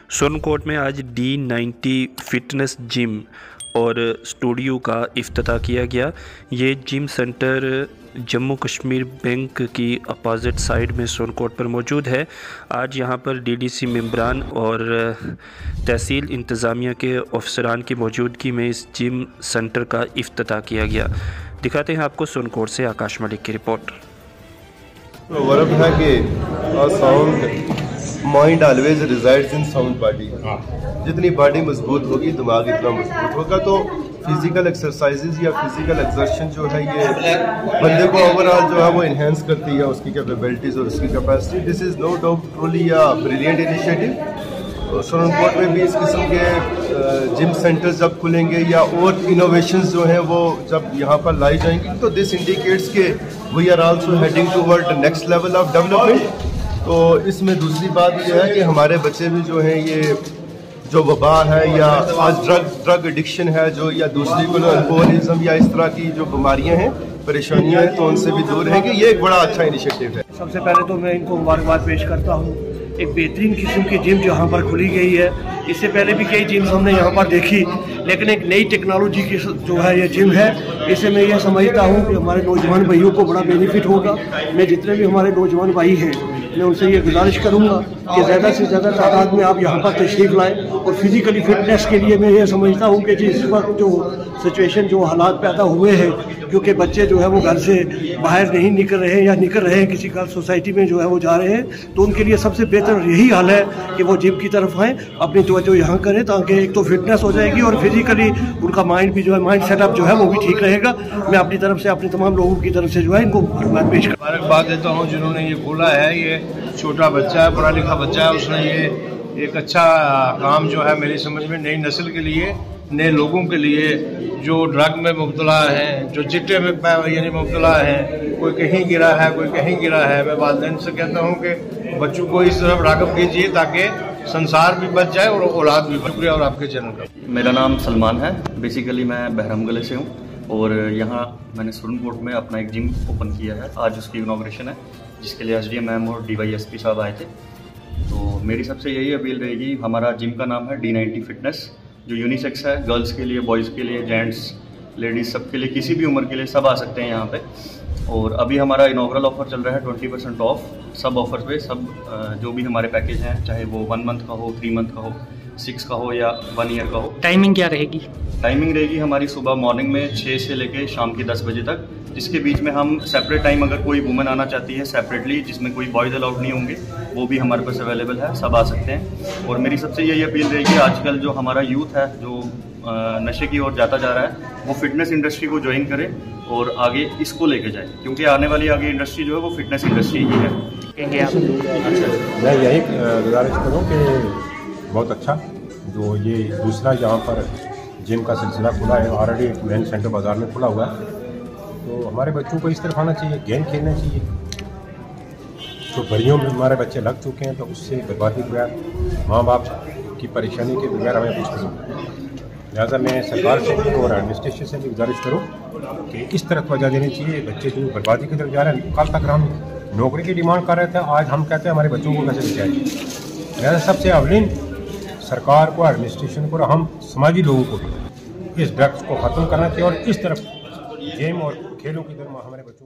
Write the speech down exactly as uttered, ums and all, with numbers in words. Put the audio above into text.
सोनकोट में आज D ninety fitness gym और स्टूडियो का इफ्तिताह किया गया। ये gym centre Jammu Kashmir bank की अपोजिट साइड में सोनकोट पर मौजूद है। आज यहाँ पर डीडीसी मेंबरान और तहसील इंतज़ामिया के अफसरान की मौजूदगी में इस जिम सेंटर का इफ्तिताह किया गया। दिखाते हैं आपको सोनकोट से आकाश मलिक की रिपोर्ट। वर्ब है कि sound mind always resides in sound body. जितनी बॉडी मजबूत होगी दिमाग इतना मजबूत होगा। तो फिजिकल एक्सरसाइजेज या फिजिकल एक्सर्शन जो है ये बंदे को ओवरऑल जो है वो इन्हेंस करती है, उसकी कैपेबिलिटीज़ और उसकी capacity. This is no doubt truly a brilliant initiative. तो सोनकोट में भी इस किस्म के जिम सेंटर्स जब खुलेंगे या और इनोवेशंस जो हैं वो जब यहाँ पर लाई जाएंगी तो दिस इंडिकेट्स के we are also heading toward next level of development. तो इसमें दूसरी बात यह है कि हमारे बच्चे भी जो हैं ये जो वबा है या आज ड्रग ड्रग एडिक्शन है जो या दूसरी को अल्कोहलिज्म या इस तरह की जो बीमारियां हैं, परेशानियां हैं, तो उनसे भी दूर रहेंगे। ये एक बड़ा अच्छा इनिशिएटिव है। सबसे पहले तो मैं इनको मुबारकबाद पेश करता हूँ। एक बेहतरीन किस्म की जिम जो यहाँ पर खुली गई है। इससे पहले भी कई जिम्स हमने यहाँ पर देखी, लेकिन एक नई टेक्नोलॉजी की जो है ये जिम है। इससे मैं यह समझता हूँ कि हमारे नौजवान भाइयों को बड़ा बेनिफिट होगा। मैं जितने भी हमारे नौजवान भाई हैं मैं उनसे ये गुजारिश करूँगा कि ज़्यादा से ज़्यादा तादाद में आप यहाँ पर तशरीफ़ लाएँ। और फिज़िकली फ़िटनेस के लिए मैं ये समझता हूँ कि जिस वक्त जो सिचुएशन जो हालात पैदा हुए हैं, क्योंकि बच्चे जो है वो घर से बाहर नहीं निकल रहे हैं या निकल रहे हैं किसी गर्ल सोसाइटी में जो है वो जा रहे हैं, तो उनके लिए सबसे बेहतर यही हाल है कि वो जिम की तरफ आएँ, अपनी तवज्जो यहाँ करें, ताकि एक तो फिटनेस हो जाएगी और फिज़िकली उनका माइंड भी जो है माइंड सेटअप जो है वो भी ठीक रहेगा। मैं अपनी तरफ से अपने तमाम लोगों की तरफ से जो है इनको मुबारकबाद पेश कर मुबारकबाद देता हूँ जिन्होंने ये खोला है। ये छोटा बच्चा है, पढ़ा लिखा बच्चा है, उसने ये एक अच्छा काम जो है मेरी समझ में नई नस्ल के लिए, नए लोगों के लिए जो ड्रग में मुब्तला हैं, जो चिट्टे में यानी मुब्तला हैं, कोई कहीं गिरा है कोई कहीं गिरा है, मैं वालिदैन से कहता हूँ कि बच्चों को इस तरफ राग़िब कीजिए ताकि संसार भी बच जाए और औलाद भी। शुक्रिया। और आपके चैनल का मेरा नाम सलमान है। बेसिकली मैं बहरमगले से हूँ और यहाँ मैंने सोनकोट में अपना एक जिम ओपन किया है। आज उसकी इनॉग्रेशन है जिसके लिए एस डी एम मैम और डी वाई एस पी साहब आए थे। तो मेरी सबसे यही अपील रहेगी, हमारा जिम का नाम है डी नाइन्टी फिटनेस, जो यूनिसेक्स है, गर्ल्स के लिए, बॉयज़ के लिए, जेंट्स, लेडीज़, सब के लिए, किसी भी उम्र के लिए सब आ सकते हैं यहाँ पे। और अभी हमारा इनॉग्रल ऑफर चल रहा है ट्वेंटी परसेंट ऑफ सब ऑफर पे। सब जो भी हमारे पैकेज हैं, चाहे वो वन मंथ का हो, थ्री मंथ का हो, सिक्स का हो या वन ईयर का हो। टाइमिंग क्या रहेगी? टाइमिंग रहेगी हमारी सुबह मॉर्निंग में छः से लेके शाम के दस बजे तक, जिसके बीच में हम सेपरेट टाइम, अगर कोई वुमेन आना चाहती है सेपरेटली जिसमें कोई बॉयज़ अलाउड नहीं होंगे, वो भी हमारे पास अवेलेबल है, सब आ सकते हैं। और मेरी सबसे यही अपील रहेगी, आजकल जो हमारा यूथ है जो नशे की ओर जाता जा रहा है, वो फिटनेस इंडस्ट्री को ज्वाइन करे और आगे इसको लेके जाए, क्योंकि आने वाली आगे इंडस्ट्री जो है वो फिटनेस इंडस्ट्री ही है। अच्छा, मैं यही गुजारिश करूँ कि बहुत अच्छा जो ये दूसरा यहाँ पर जिम का सिलसिला खुला है, ऑलरेडी एक मेन सेंटर बाज़ार में खुला हुआ है, तो हमारे बच्चों को इस तरफ आना चाहिए, गेम खेलना चाहिए। तो बड़ियों में हमारे बच्चे लग चुके हैं, तो उससे बर्बादी के बगैर, माँ बाप की परेशानी के बगैर हमें कुछ नहीं। लिहाजा मैं सरकार से और एडमिनिस्ट्रेशन से भी गुजारिश करूँ कि इस तरफ वजह देनी चाहिए। बच्चे जो बर्बादी की तरफ जा रहे हैं, कल तक हम नौकरी की डिमांड कर रहे थे, आज हम कहते हैं हमारे बच्चों को कैसे बचाएंगे। लिहाजा सबसे अवलिन सरकार को, एडमिनिस्ट्रेशन को और हम समाजी लोगों को भी इस ड्रग्स को ख़त्म करना चाहिए और इस तरफ गेम और खेलों की तरफ हमारे बच्चों